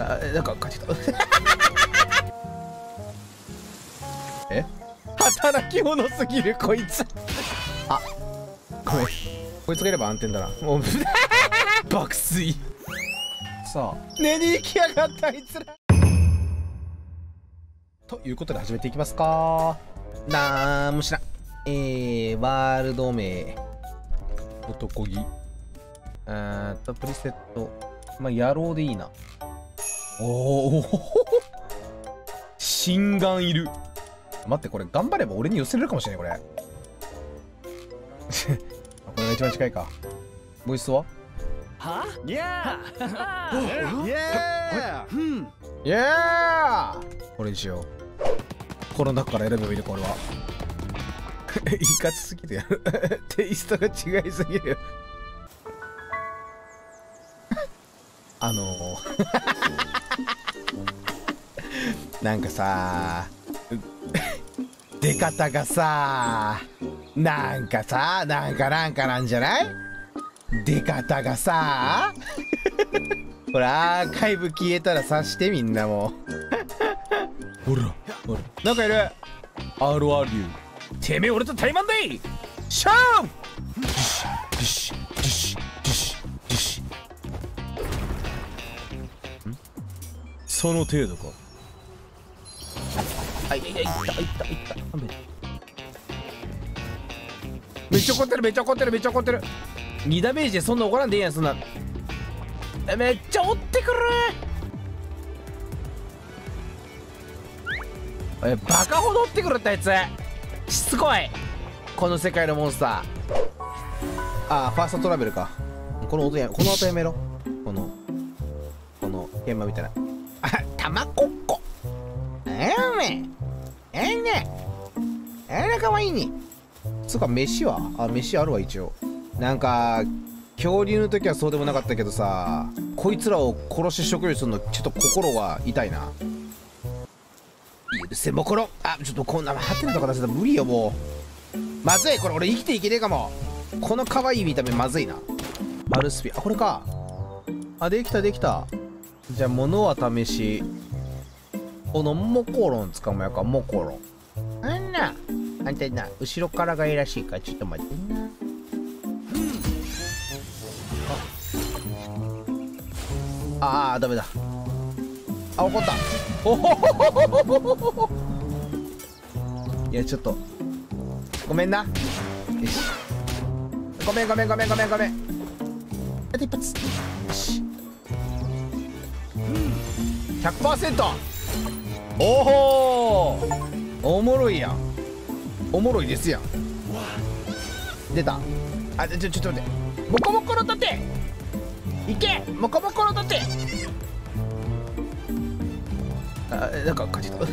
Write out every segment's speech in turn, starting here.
なんか感じた。え、働き者すぎるこいつ。あ、ごめん、こいつがいれば安定だな。もう爆睡。さあ寝に行きやがったあいつら。ということで始めていきますか。なんもしな。ワールド名男気、プリセット、まあ野郎でいいな。おお心眼いる。待って、これ頑張れば俺に寄せれるかもしれないこれ。これが一番近いか。ボイスははイエーイエイエーこれにしよう。この中から選べばいいのか俺は。いかつすぎるやろ。テイストが違いすぎるよ。なんかさ出方がさなんかなんじゃない？出方がさほらアーカイブ消えたら察してみんなもう。ほらほらなんかいる。RRU てめえ俺と対マンだい。シャーンディッシュディッシュディッシュディッシュディッシュ。その程度か。あ、いっためっちゃ怒ってるめっちゃ怒ってるめっちゃ怒ってる。2ダメージでそんな怒らんでいいやんそんな。めっちゃ追ってくる。バカほど追ってくるってあいつしつこい。この世界のモンスター。ああファーストトラベルか。この音やめろ。この現場みたいな。あ、たまこっこ。かわいいに。つうか飯は？あ、飯あるわ一応。なんか恐竜の時はそうでもなかったけどさ、こいつらを殺し食用するのちょっと心が痛いな。許せもころ。あ、ちょっとこんなハテナとか出せたら無理よもう。まずいこれ俺生きていけねえかも。この可愛い見た目まずいな。アルスピ、あ、これか。あ、できたできた。じゃあ物は試し。このモコロン捕まえようか。モコロンあんなあんたな後ろからがいいらしいからちょっと待ってな。あ、ダメだ。あ、怒った。おほほほほほ。いやちょっとごめんな。よしごめん。あと一発。よし 100%。 おほーおもろいやん。おもろいですやん。出た。あ、ちょっと待って。モコモコの盾いけ。モコモコの盾。あ、なんか感じた。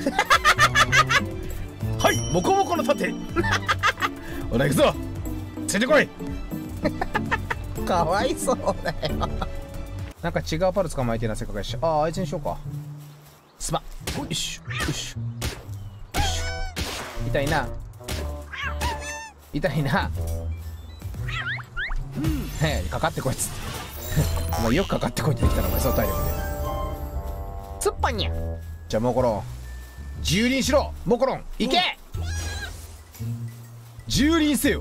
はいモコモコの盾。ほら行くぞついてこい。かわいそうだよ。なんか違うパル捕まえてなせっかくやし。あいつにしようか。すまん。よいしょよいしょ。痛いな痛いな。かかってこいっつって。お前よくかかってこいってできたなお前その体力で。つっぱんにゃ。じゃあモコロン蹂躙しろ。モコロンいけ。蹂躙せよ。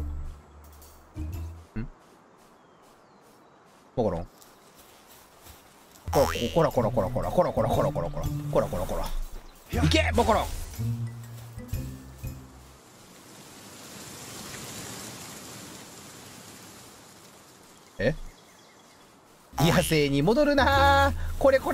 モコロンこらいけモコロン。え、野生に戻るなー。これ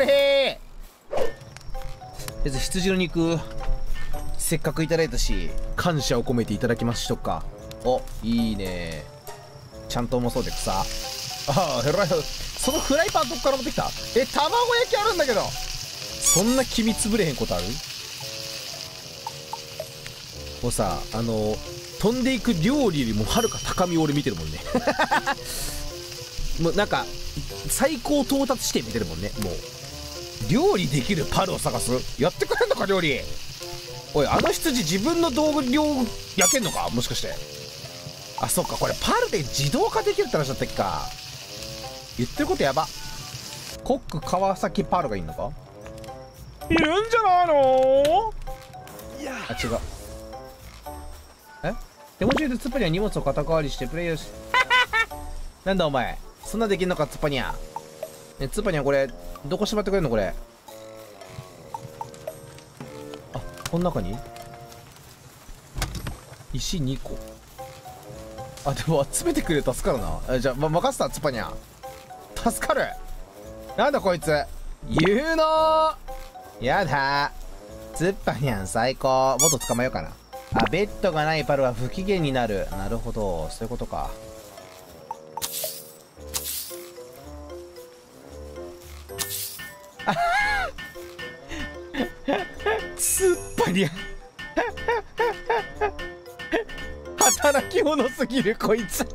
羊の肉せっかくいただいたし感謝を込めていただきましょうか。お、いいね。ちゃんと重そうで草。ああ、へらい。そのフライパンどっから持ってきた？卵焼きあるんだけど。そんな黄身潰れへんことある？もうさ、飛んでいく料理よりもはるか高みを俺見てるもんね。もうなんか最高到達して見てるもんね。もう料理できるパルを探す。やってくれんのか料理。おい、あの羊自分の道具量焼けんのかもしかして。あ、そっか、これパルで自動化できるって話だったっけか。言ってることやば。コック川崎パルがいいのか。 いるんじゃないの？あ、違う。手持ちでツッパニは荷物を肩代わりしてプレイヤーしなんだお前、そんなできんのかツッパニャ。ツッパニャ、これどこ縛ってくれんのこれ。あ、この中に石2個。あ、でも集めてくれる助かるな。じゃあ、任せたツッパニャ。助かる。なんだこいつ、有能。やだ、ツッパニャン最高。もっと捕まえようかな。あ、ベッドがないパルは不機嫌になる。なるほど、そういうことか。ツッパニャン働き者すぎるこいつ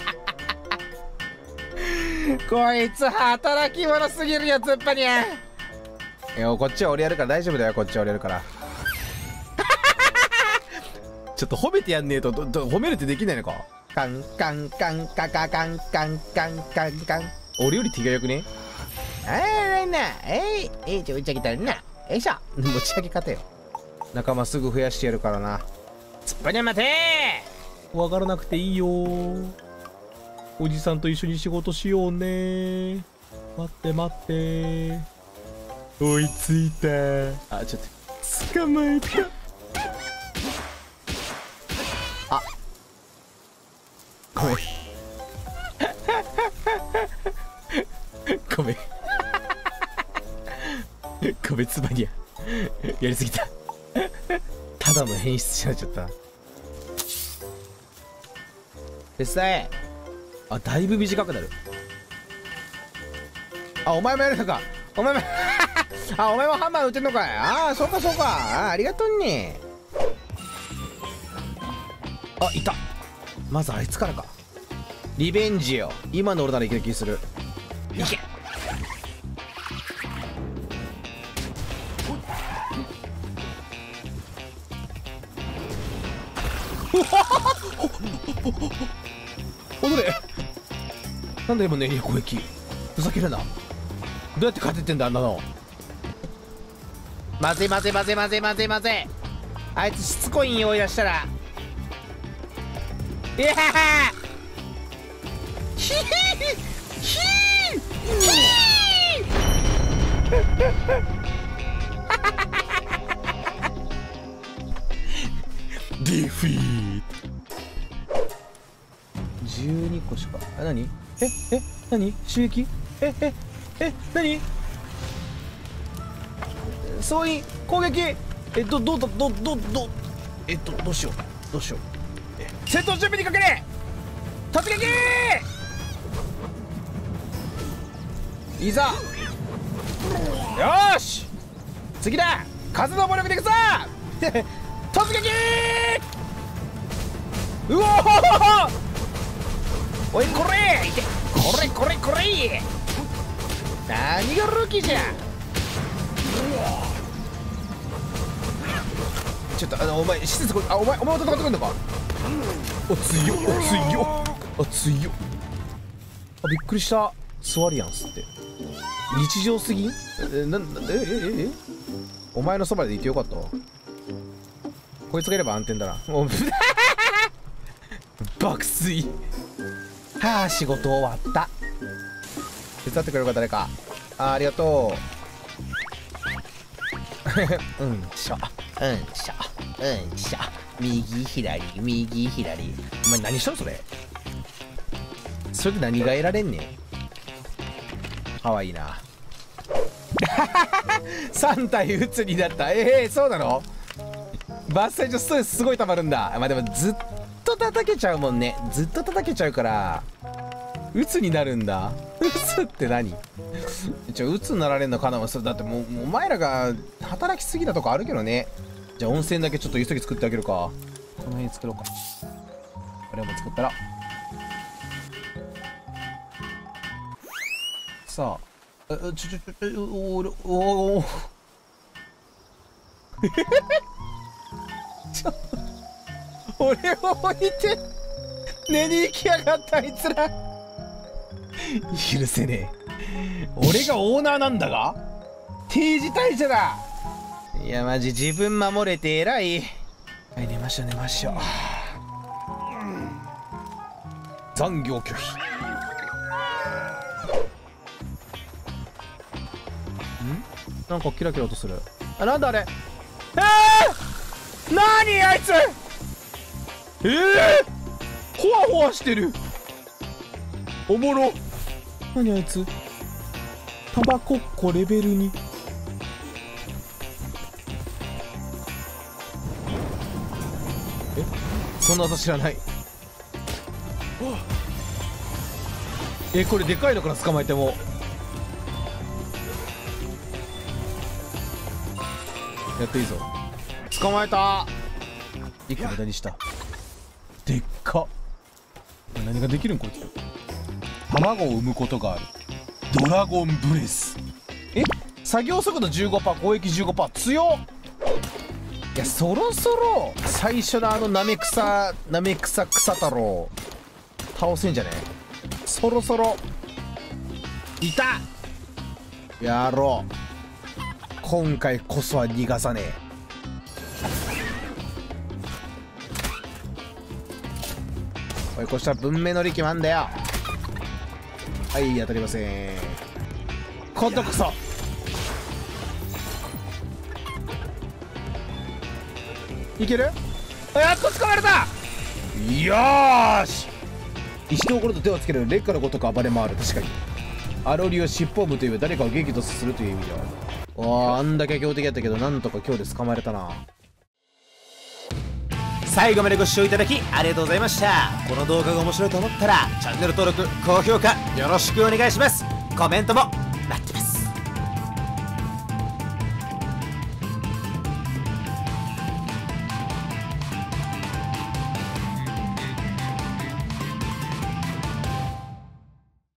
こいつ働き者すぎるよツッパニャン。いや、こっちは俺やるから大丈夫だよ。こっちは俺やるからちょっと褒めてやんねえと、褒めるってできないのか。カンカンカンカカカンカンカンカンカン。俺より手がよくね。あらな、ちょ打ち上げたらな。よいしょ。持ち上げ方よ。仲間すぐ増やしてやるからな。ツッパニャン待てー。わからなくていいよ。おじさんと一緒に仕事しようね。待って待って。追いついた。あ、ちょっと捕まえた。あ、ごめんごめんごめん、ツバニアやりすぎた。ただの変質になっちゃった。手伝え。あ、だいぶ短くなる。あ、お前もやるのか。お前もあ、お前もハンマー打てんのかい。ああ、そうかそうか。ありがとうね。あ、いた。まずあいつからか。リベンジよ。今の俺ならいける気する。いけ。踊れ。なんだ今のエリア攻撃。ふざけるな。どうやって勝ててんだあんなの。まぜまぜまぜまぜまぜまぜ。あいつしつこいんよ、いらしたら。いやヒヒヒヒディフィート。12個しか。何？何？襲撃？何？総員攻撃。どうしよう。戦闘準備にかけれ。突撃。いざ。よーし。次だ。風の暴力でいくぞ。突撃。うおー。おいこれ。これ。何がルーキーじゃ。ちょっとお前施設これ。お前と戦ってくんのか。強っ。あ、びっくりした。スワリアンスって日常すぎん。お前のそばでいてよかったわ。こいつがいれば安定だな。爆睡。はあ、仕事終わった。手伝ってくれるか誰か。ありがとう。うんしょ。右左。お前何しとんそれ。それで何が得られんねん。かわいいな。3体鬱になった。そうなの。伐採所ストレスすごい溜まるんだ。まあでもずっと叩けちゃうもんね。ずっと叩けちゃうから鬱になるんだ。鬱って何。鬱になられんのかな。だってもうお前らが働きすぎたとこあるけどね。じゃあ温泉だけちょっと急ぎ作ってあげるか。この辺作ろうか。これも作ったらさあ、俺を置いて寝に行きやがったあいつら。許せねえ。俺がオーナーなんだが。定時退社だ。 いやマジ自分守れて偉い。はい、寝ましょう寝ましょう。残業拒否。なんかキラキラとする。あ、なんだあれ。なにあいつ。ほわほわしてる。おもろ。なにあいつ。タバコっこレベル2。そんな私知らない。これでかいのから捕まえても。やっていいぞ。捕まえた。一個無駄にした。でっか。何ができるんこいつ。卵を産むことがある。ドラゴンブレス。作業速度 15%、 攻撃 15%、 強っ。いやそろそろ最初のナメクサ草太郎倒せんじゃねえ。そろそろいた。やろう。今回こそは逃がさねえ。おい、こうしたら文明の利器もあんだよ。はい、当たりません。今度こそ。いける？やっと捕まれた。よーし。石の心と手をつける劣化のごとく暴れ回る。確かにアロリを尻尾をむという誰かを元気とするという意味では。あんだけ強敵やったけどなんとか今日で捕まえれたな。最後までご視聴いただきありがとうございました。この動画が面白いと思ったらチャンネル登録高評価よろしくお願いします。コメントも